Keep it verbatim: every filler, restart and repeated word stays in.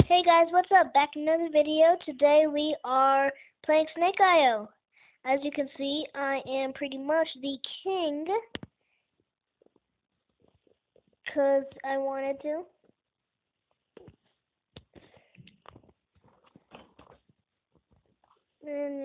Hey guys, what's up? Back in another video. Today we are playing Snake I O. As you can see, I am pretty much the king because I wanted to. And